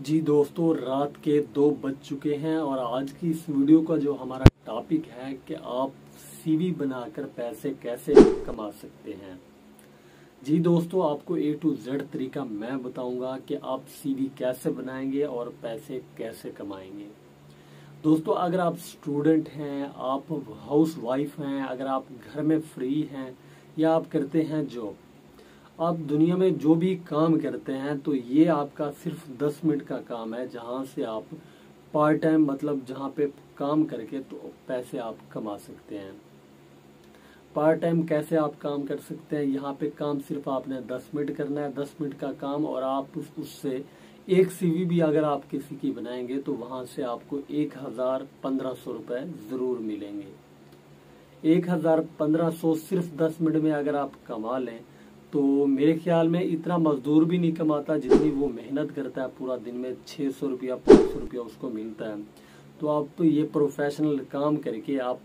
जी दोस्तों, रात के 2 बज चुके हैं और आज की इस वीडियो का जो हमारा टॉपिक है कि आप सीवी बनाकर पैसे कैसे कमा सकते हैं। जी दोस्तों, आपको A to Z तरीका मैं बताऊंगा कि आप सीवी कैसे बनाएंगे और पैसे कैसे कमाएंगे। दोस्तों, अगर आप स्टूडेंट हैं, आप हाउस वाइफ हैं, अगर आप घर में फ्री हैं या आप करते हैं जॉब, आप दुनिया में जो भी काम करते हैं तो ये आपका सिर्फ 10 मिनट का काम है, जहां से आप पार्ट टाइम मतलब जहां पे काम करके तो पैसे आप कमा सकते हैं। पार्ट टाइम कैसे आप काम कर सकते हैं, यहाँ पे काम सिर्फ आपने 10 मिनट करना है, 10 मिनट का काम, और आप उससे एक सीवी भी अगर आप किसी की बनाएंगे तो वहां से आपको 1,1500 रुपए जरूर मिलेंगे। 1,1500 सिर्फ 10 मिनट में अगर आप कमा लें तो मेरे ख्याल में इतना मजदूर भी नहीं कमाता जितनी वो मेहनत करता है पूरा दिन में। 600 रुपया 500 रुपया उसको मिलता है। तो आप ये प्रोफेशनल काम करके आप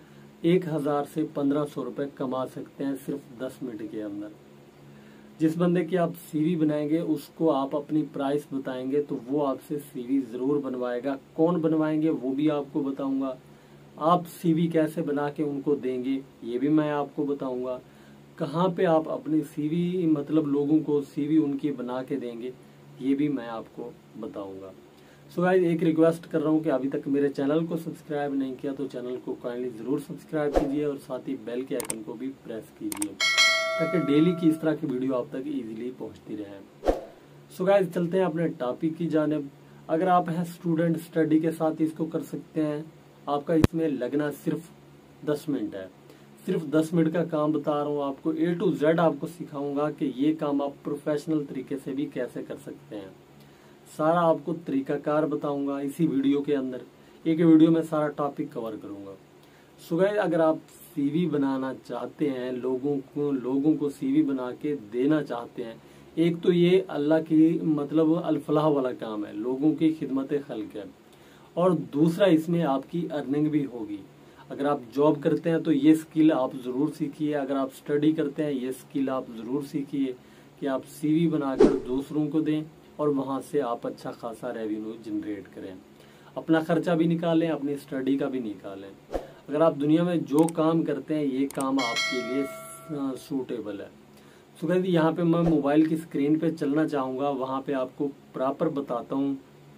1,000 से 1,500 रुपए कमा सकते हैं सिर्फ 10 मिनट के अंदर। जिस बंदे की आप सीवी बनाएंगे उसको आप अपनी प्राइस बताएंगे तो वो आपसे सीवी जरूर बनवाएगा। कौन बनवाएंगे वो भी आपको बताऊंगा। आप सीवी कैसे बना के उनको देंगे ये भी मैं आपको बताऊंगा। कहाँ पे आप अपनी सीवी मतलब लोगों को सीवी उनकी बना के देंगे ये भी मैं आपको बताऊंगा। सो गाइस, एक रिक्वेस्ट कर रहा हूँ कि अभी तक मेरे चैनल को सब्सक्राइब नहीं किया तो चैनल को काइंडली जरूर सब्सक्राइब कीजिए और साथ ही बेल के आइकन को भी प्रेस कीजिए ताकि डेली की इस तरह की वीडियो आप तक इजीली पहुंचती रहे। सो गाइस, चलते हैं अपने टॉपिक की जानिब। अगर आप हैं स्टूडेंट, स्टडी के साथ इसको कर सकते हैं। आपका इसमें लगना सिर्फ 10 मिनट है। सिर्फ 10 मिनट का काम बता रहा हूँ आपको। A to Z आपको सिखाऊंगा कि ये काम आप प्रोफेशनल तरीके से भी कैसे कर सकते हैं। सारा आपको तरीकाकार बताऊंगा इसी वीडियो के अंदर। एक वीडियो में सारा टॉपिक कवर करूंगा। सो गाइस, अगर आप सीवी बनाना चाहते हैं, लोगों को सीवी बना के देना चाहते हैं, एक तो ये अल्लाह की मतलब अल्फलाह वाला काम है, लोगों की खिदमत खल्क है, और दूसरा इसमें आपकी अर्निंग भी होगी। अगर आप जॉब करते हैं तो ये स्किल आप जरूर सीखिए। अगर आप स्टडी करते हैं ये स्किल आप जरूर सीखिए कि आप सीवी बनाकर दूसरों को दें और वहां से आप अच्छा खासा रेवेन्यू जनरेट करें। अपना खर्चा भी निकालें, अपनी स्टडी का भी निकालें। अगर आप दुनिया में जो काम करते हैं ये काम आपके लिए सूटेबल है। सो गाइस, यहाँ पे मैं मोबाइल की स्क्रीन पे चलना चाहूँगा, वहाँ पे आपको प्रॉपर बताता हूँ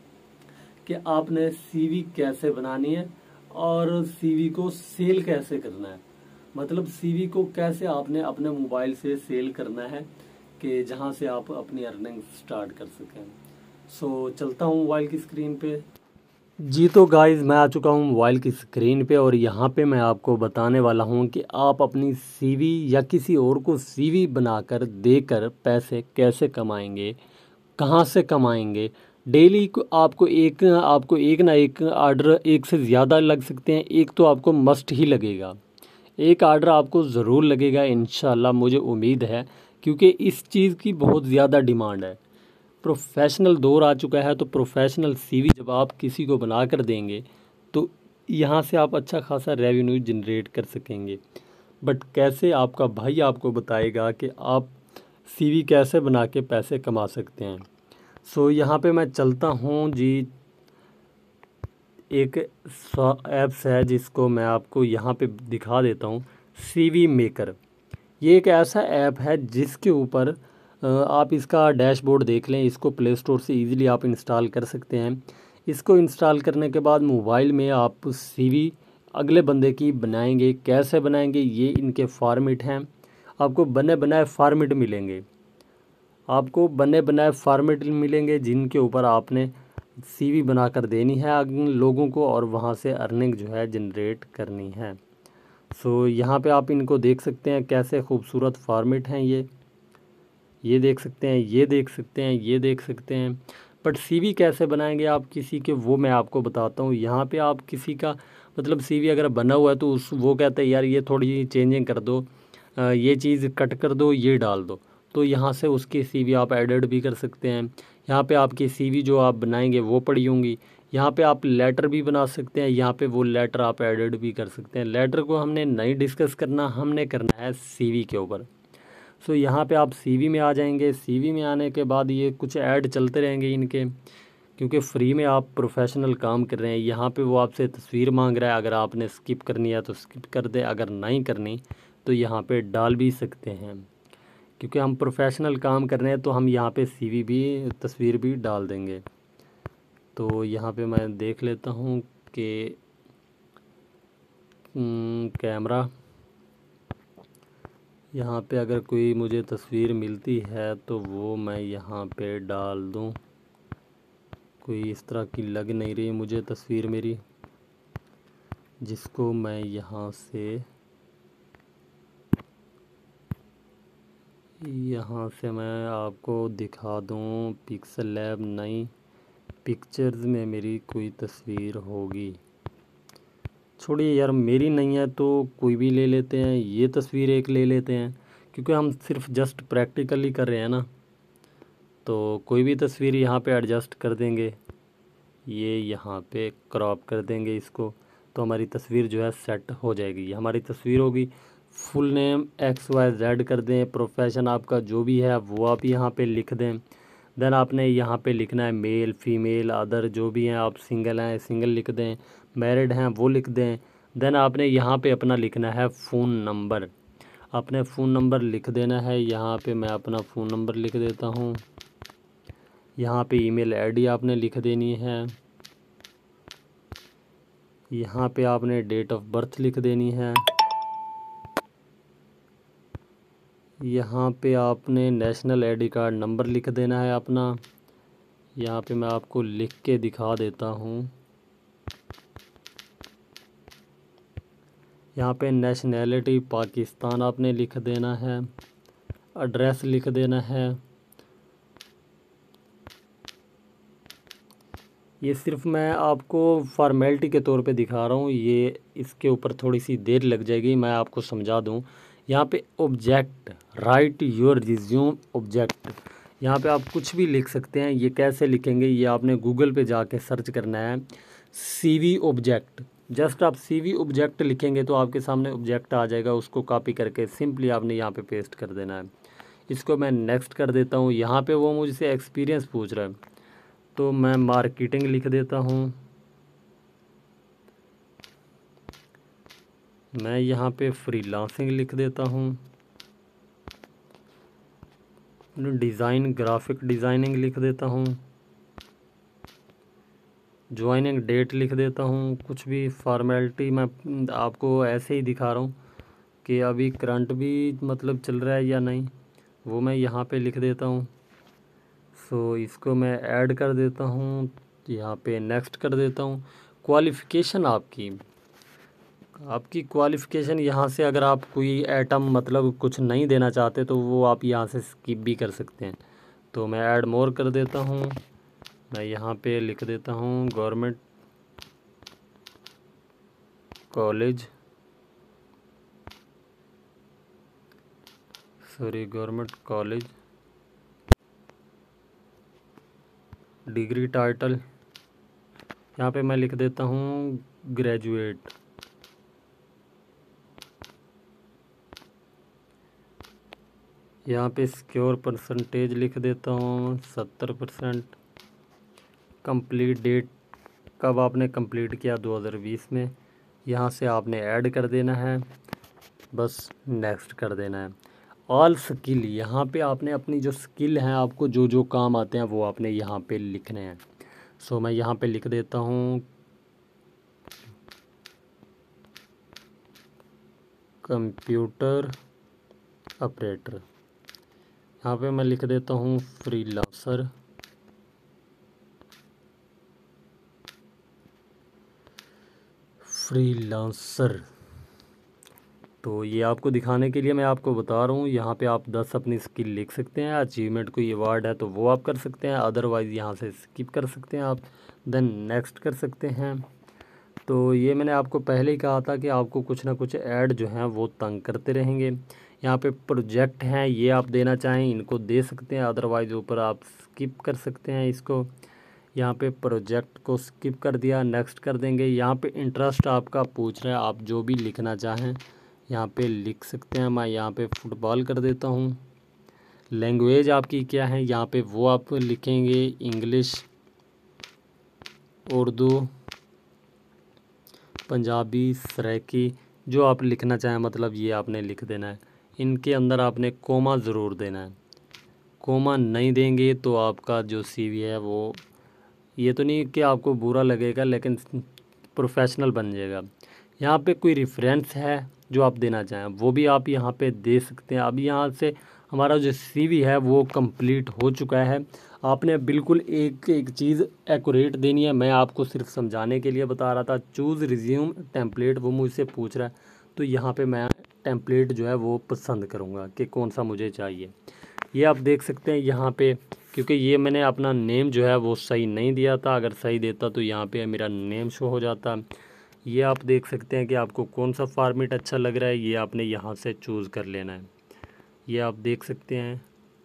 कि आपने सीवी कैसे बनानी है और सीवी को सेल कैसे करना है। मतलब सीवी को कैसे आपने अपने मोबाइल से सेल करना है कि जहां से आप अपनी अर्निंग स्टार्ट कर सकें। सो चलता हूं मोबाइल की स्क्रीन पे। जी तो गाइस, मैं आ चुका हूं मोबाइल की स्क्रीन पे और यहाँ पे मैं आपको बताने वाला हूं कि आप अपनी सीवी या किसी और को सीवी बनाकर देकर पैसे कैसे कमाएंगे, कहाँ से कमाएंगे। डेली को आपको एक ना एक आर्डर, एक से ज़्यादा लग सकते हैं, एक तो आपको मस्ट ही लगेगा। एक आर्डर आपको ज़रूर लगेगा इंशाल्लाह, मुझे उम्मीद है, क्योंकि इस चीज़ की बहुत ज़्यादा डिमांड है। प्रोफेशनल दौर आ चुका है तो प्रोफेशनल सीवी जब आप किसी को बना कर देंगे तो यहाँ से आप अच्छा खासा रेवेन्यू जनरेट कर सकेंगे। बट कैसे, आपका भाई आपको बताएगा कि आप सीवी कैसे बना के पैसे कमा सकते हैं। सो यहाँ पे मैं चलता हूँ जी। एक ऐप्स है जिसको मैं आपको यहाँ पे दिखा देता हूँ, सीवी मेकर। ये एक ऐसा ऐप है जिसके ऊपर आप इसका डैशबोर्ड देख लें। इसको प्ले स्टोर से इजीली आप इंस्टॉल कर सकते हैं। इसको इंस्टॉल करने के बाद मोबाइल में आप सीवी अगले बंदे की बनाएंगे। कैसे बनाएंगे, ये इनके फॉर्मेट हैं। आपको बने बनाए फॉर्मेट मिलेंगे, आपको बने बनाए फॉर्मेट मिलेंगे जिनके ऊपर आपने सीवी बनाकर देनी है लोगों को और वहाँ से अर्निंग जो है जनरेट करनी है। सो यहाँ पे आप इनको देख सकते हैं, कैसे खूबसूरत फॉर्मेट हैं ये देख सकते हैं, ये देख सकते हैं, ये देख सकते हैं। बट सीवी कैसे बनाएंगे आप किसी के, वो मैं आपको बताता हूँ। यहाँ पे आप किसी का मतलब सीवी अगर बना हुआ है तो वो कहते हैं यार ये थोड़ी चेंजिंग कर दो, ये चीज़ कट कर दो, ये डाल दो, तो यहाँ से उसकी सीवी आप एडिट भी कर सकते हैं। यहाँ पे आपकी सीवी जो आप बनाएंगे वो पड़ी होंगी। यहाँ पे आप लेटर भी बना सकते हैं, यहाँ पे वो लेटर आप एडिट भी कर सकते हैं। लेटर को हमने नहीं डिस्कस करना, हमने करना है सीवी के ऊपर। सो यहाँ पे आप सीवी में आ जाएंगे। सीवी में आने के बाद ये कुछ ऐड चलते रहेंगे इनके, क्योंकि फ्री में आप प्रोफेशनल काम कर रहे हैं। यहाँ पे वो आपसे तस्वीर मांग रहा है, अगर आपने स्किप करनी है तो स्किप कर दे, अगर नहीं करनी तो यहाँ पे डाल भी सकते हैं। क्योंकि हम प्रोफेशनल काम कर रहे हैं तो हम यहाँ पे सीवी भी, तस्वीर भी डाल देंगे। तो यहाँ पे मैं देख लेता हूँ कि कैमरा, यहाँ पे अगर कोई मुझे तस्वीर मिलती है तो वो मैं यहाँ पे डाल दूँ। कोई इस तरह की लग नहीं रही मुझे तस्वीर मेरी, जिसको मैं यहाँ से मैं आपको दिखा दूँ। पिक्सल लैब नई पिक्चर्स में मेरी कोई तस्वीर होगी। छोड़िए यार, मेरी नहीं है तो कोई भी ले लेते हैं, ये तस्वीर एक ले लेते हैं, क्योंकि हम सिर्फ जस्ट प्रैक्टिकली कर रहे हैं ना। तो कोई भी तस्वीर यहाँ पे एडजस्ट कर देंगे, ये यहाँ पे क्रॉप कर देंगे इसको, तो हमारी तस्वीर जो है सेट हो जाएगी। ये हमारी तस्वीर होगी। फुल नेम XYZ कर दें, प्रोफेशन आपका जो भी है वो आप यहाँ पे लिख दें। देन आपने यहाँ पे लिखना है मेल फीमेल अदर जो भी हैं, आप सिंगल हैं सिंगल लिख दें, मैरिड हैं वो लिख दें। देन आपने यहाँ पे अपना लिखना है फ़ोन नंबर, अपने फ़ोन नंबर लिख देना है। यहाँ पे मैं अपना फ़ोन नंबर लिख देता हूँ। यहाँ पे ईमेल आईडी आपने लिख देनी है। यहाँ पे आपने डेट ऑफ बर्थ लिख देनी है। यहाँ पे आपने नेशनल आईडी कार्ड नंबर लिख देना है अपना। यहाँ पे मैं आपको लिख के दिखा देता हूँ। यहाँ पे नेशनैलिटी पाकिस्तान आपने लिख देना है। एड्रेस लिख देना है। ये सिर्फ मैं आपको फॉर्मेलिटी के तौर पे दिखा रहा हूँ, ये इसके ऊपर थोड़ी सी देर लग जाएगी, मैं आपको समझा दूँ। यहाँ पे object, right your resume object, यहाँ पे आप कुछ भी लिख सकते हैं। ये कैसे लिखेंगे, ये आपने गूगल पे जाके सर्च करना है CV ऑब्जेक्ट। जस्ट आप CV ऑब्जेक्ट लिखेंगे तो आपके सामने ऑब्जेक्ट आ जाएगा, उसको कॉपी करके सिंपली आपने यहाँ पे पेस्ट कर देना है। इसको मैं नेक्स्ट कर देता हूँ। यहाँ पे वो मुझसे एक्सपीरियंस पूछ रहा है तो मैं मार्केटिंग लिख देता हूँ। मैं यहाँ पे फ्रीलांसिंग लिख देता हूँ। डिज़ाइन ग्राफिक डिज़ाइनिंग लिख देता हूँ। ज्वाइनिंग डेट लिख देता हूँ। कुछ भी फॉर्मेलिटी मैं आपको ऐसे ही दिखा रहा हूँ कि अभी करंट भी मतलब चल रहा है या नहीं, वो मैं यहाँ पे लिख देता हूँ। सो इसको मैं ऐड कर देता हूँ, यहाँ पे नेक्स्ट कर देता हूँ। क्वालिफ़िकेशन आपकी क्वालिफ़िकेशन यहाँ से अगर आप कोई आइटम मतलब कुछ नहीं देना चाहते तो वो आप यहाँ से स्किप भी कर सकते हैं। तो मैं ऐड मोर कर देता हूँ। मैं यहाँ पे लिख देता हूँ गवर्नमेंट कॉलेज, डिग्री टाइटल यहाँ पे मैं लिख देता हूँ ग्रेजुएट। यहाँ पे सिक्योर परसेंटेज लिख देता हूँ 70%। कंप्लीट डेट कब आपने कंप्लीट किया 2020 में, यहाँ से आपने ऐड कर देना है, बस नेक्स्ट कर देना है। ऑल स्किल, यहाँ पे आपने अपनी जो स्किल हैं, आपको जो जो काम आते हैं वो आपने यहाँ पे लिखने हैं। सो मैं यहाँ पे लिख देता हूँ कंप्यूटर ऑपरेटर। यहाँ पे मैं लिख देता हूँ फ्रीलांसर। तो ये आपको दिखाने के लिए मैं आपको बता रहा हूँ। यहाँ पे आप 10 अपनी स्किल लिख सकते हैं। अचीवमेंट कोई अवार्ड है तो वो आप कर सकते हैं, अदरवाइज़ यहाँ से स्किप कर सकते हैं आप, देन नेक्स्ट कर सकते हैं। तो ये मैंने आपको पहले ही कहा था कि आपको कुछ ना कुछ ऐड जो हैं वो तंग करते रहेंगे। यहाँ पे प्रोजेक्ट हैं, ये आप देना चाहें इनको दे सकते हैं, अदरवाइज़ ऊपर आप स्किप कर सकते हैं इसको। यहाँ पे प्रोजेक्ट को स्किप कर दिया, नेक्स्ट कर देंगे। यहाँ पे इंटरेस्ट आपका पूछ रहा है, आप जो भी लिखना चाहें यहाँ पे लिख सकते हैं। मैं यहाँ पे फुटबॉल कर देता हूँ। लैंग्वेज आपकी क्या है यहाँ पे वो आप लिखेंगे इंग्लिश। उर्दू, पंजाबी, सराइकी, जो आप लिखना चाहें मतलब ये आपने लिख देना है। इनके अंदर आपने कोमा ज़रूर देना है। कोमा नहीं देंगे तो आपका जो सीवी है वो, ये तो नहीं कि आपको बुरा लगेगा, लेकिन प्रोफेशनल बन जाएगा। यहाँ पे कोई रेफरेंस है जो आप देना चाहें वो भी आप यहाँ पे दे सकते हैं। अभी यहाँ से हमारा जो सीवी है वो कंप्लीट हो चुका है। आपने बिल्कुल एक एक चीज़ एक्यूरेट देनी है। मैं आपको सिर्फ समझाने के लिए बता रहा था। चूज़ रिज्यूम टेम्पलेट, वो मुझसे पूछ रहा है, तो यहाँ पे मैं टेम्पलेट जो है वो पसंद करूँगा कि कौन सा मुझे चाहिए। ये आप देख सकते हैं यहाँ पे, क्योंकि ये मैंने अपना नेम जो है वो सही नहीं दिया था। अगर सही देता तो यहाँ पे मेरा नेम शो हो जाता। ये आप देख सकते हैं कि आपको कौन सा फॉर्मेट अच्छा लग रहा है, ये आपने यहाँ से चूज़ कर लेना है। ये आप देख सकते हैं,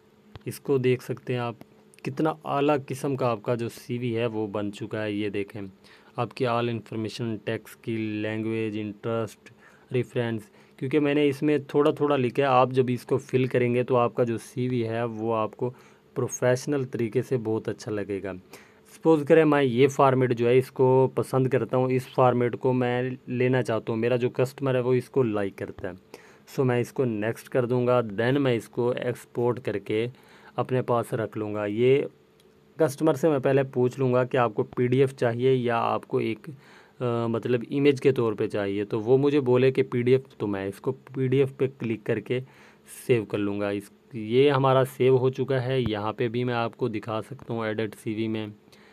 इसको देख सकते हैं आप, कितना आला किस्म का आपका जो सीवी है वो बन चुका है। ये देखें, आपकी ऑल इन्फॉर्मेशन, टेक्स्ट की लैंग्वेज, इंटरेस्ट, रेफरेंस, क्योंकि मैंने इसमें थोड़ा थोड़ा लिखा है। आप जब इसको फिल करेंगे तो आपका जो सीवी है वो आपको प्रोफेशनल तरीके से बहुत अच्छा लगेगा। सपोज़ करें मैं ये फार्मेट जो है इसको पसंद करता हूँ, इस फार्मेट को मैं लेना चाहता हूँ, मेरा जो कस्टमर है वो इसको लाइक करता है, सो मैं इसको नेक्स्ट कर दूँगा। देन मैं इसको एक्सपोर्ट करके अपने पास रख लूँगा। ये कस्टमर से मैं पहले पूछ लूँगा कि आपको पीडीएफ चाहिए या आपको एक मतलब इमेज के तौर पे चाहिए, तो वो मुझे बोले कि पीडीएफ, तो मैं इसको पीडीएफ पे क्लिक करके सेव कर लूँगा। ये हमारा सेव हो चुका है। यहाँ पे भी मैं आपको दिखा सकता हूँ एडिट सीवी में।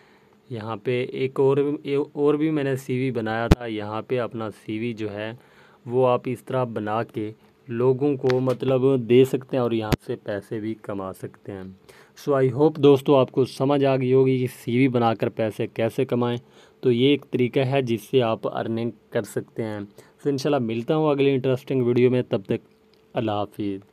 यहाँ पे एक और भी मैंने सीवी बनाया था। यहाँ पे अपना सीवी जो है वो आप इस तरह बना के लोगों को मतलब दे सकते हैं और यहाँ से पैसे भी कमा सकते हैं। सो आई होप दोस्तों आपको समझ आ गई होगी कि सीवी बनाकर पैसे कैसे कमाएं। तो ये एक तरीका है जिससे आप अर्निंग कर सकते हैं। तो इंशाल्लाह मिलता हूँ अगले इंटरेस्टिंग वीडियो में, तब तक अल्लाह हाफिज़।